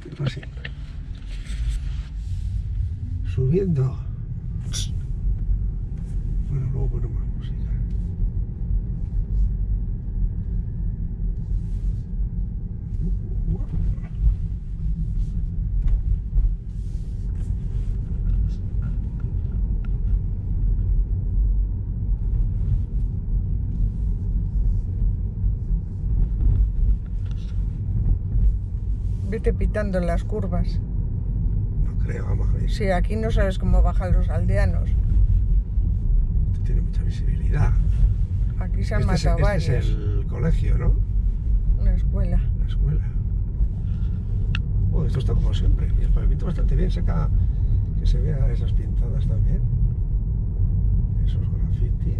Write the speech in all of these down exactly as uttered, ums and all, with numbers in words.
hacerlo así. Subiendo. Bueno, luego ponemos música. Vete pitando en las curvas. No creo, vamos a ver. Sí, aquí no sabes cómo bajan los aldeanos. Esto tiene mucha visibilidad. Aquí se han Este es, matado este varios. es el colegio, ¿no? Una escuela. La escuela. Oh, esto está como siempre. Y el pavimento bastante bien. Saca que se vea esas pintadas también. Esos graffiti.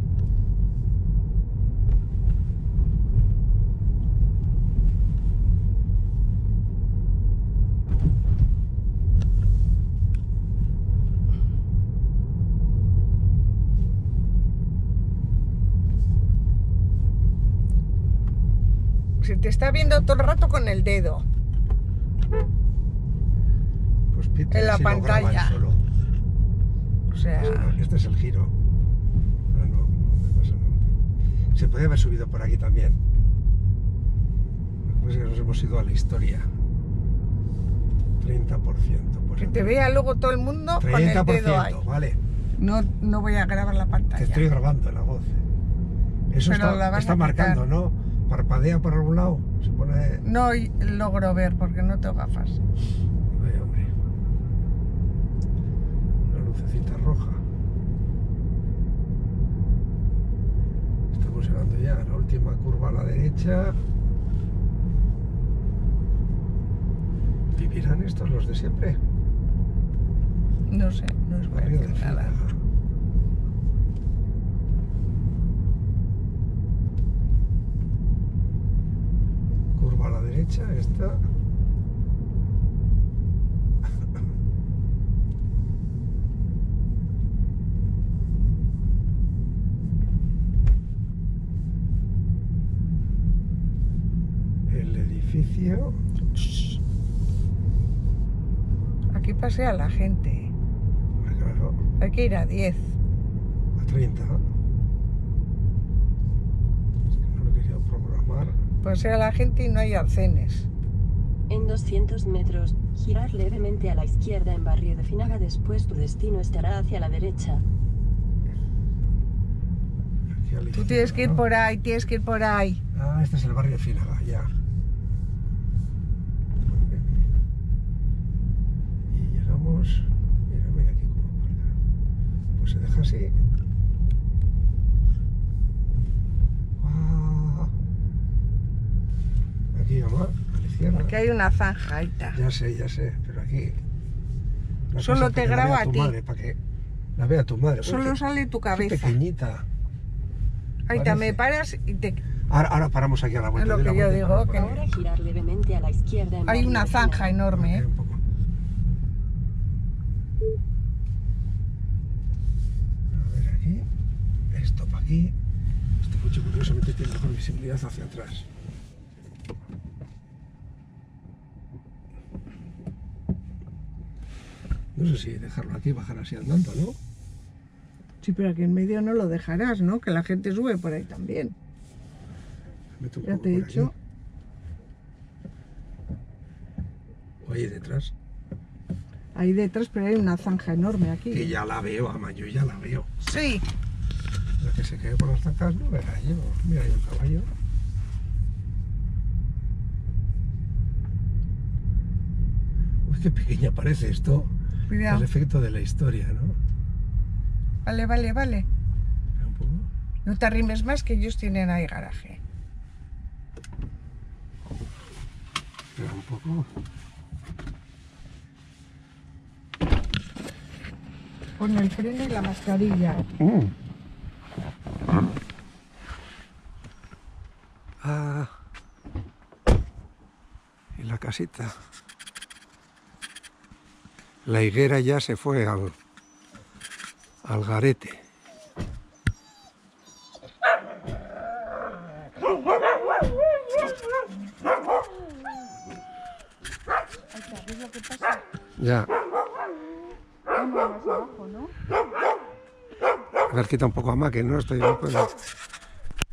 Se te está viendo todo el rato con el dedo. Pues pite, En la así lo graba él pantalla. solo. O sea, Este es el giro. Ah, no, no pasa nada. Se podría haber subido por aquí también. Lo que pasa es que nos hemos ido a la historia. treinta por ciento. Por que ejemplo. te vea luego todo el mundo con el treinta por ciento, dedo ahí. vale. No, no voy a grabar la Te pantalla. estoy grabando la voz. Eso Pero la está, vas está a marcando, quitar. ¿no? Parpadea por algún lado. Se pone... No logro ver porque no tengo gafas. Ay, hombre. Una lucecita roja. Estamos llegando ya a la última curva a la derecha. ¿Vivirán estos los de siempre? No sé, no os voy a Barrio de decir nada. Fina. Curva a la derecha, esta. El edificio. Aquí pasea la gente. Ah, claro, Hay que ir a diez. a treinta. Es que no lo he querido programar. Pasea la gente y no hay arcenes. En doscientos metros, girar levemente a la izquierda en Barrio de Finaga, después tu destino estará hacia la derecha. Aquí a la Tú izquierda, tienes que ir ¿no? por ahí, tienes que ir por ahí. Ah, este es el barrio de Fínaga, ya. Y llegamos... Mira, mira aquí cómo marca. Pues se deja así. ¡Guau! Aquí, mamá, a la izquierda. Aquí hay una zanja, ahí está. Ya sé, ya sé, pero aquí... la Solo cosa te para que la graba vea a tu ti. madre, para que la vea tu madre. Uy, Solo qué- sale tu qué cabeza. pequeñita. Ahí está, me parece. paras y te... Ahora, ahora paramos aquí a la vuelta. Es lo de la que yo vuelta y digo, paramos por que- aquí. Ahora girar levemente a la izquierda en Hay Barrio una de Finaga. zanja enorme, Aquí ¿eh? un poco. A ver aquí. Esto para aquí. Este coche curiosamente tiene mejor visibilidad hacia atrás. No sé si dejarlo aquí y bajar así andando, ¿no? Sí, pero aquí en medio no lo dejarás, ¿no? Que la gente sube por ahí también. Me meto un Ya poco te he por dicho. aquí. O ahí detrás. Ahí detrás, pero hay una zanja enorme aquí. Que ya la veo, ama, yo ya la veo. Sí. La que se quede por las zancas no verá yo. Mira, hay un caballo. Uy, qué pequeña parece esto. Cuidado. El efecto de la historia, ¿no? Vale, vale, vale. Espera un poco. No te arrimes más que ellos tienen ahí garaje. Espera un poco. Pon el freno y la mascarilla. Mm. Ah. Y la casita. La higuera ya se fue al, al garete. lo que pasa. Ya. Vamos más abajo, ¿no? A ver, quita un poco a más, que no estoy... No puedo.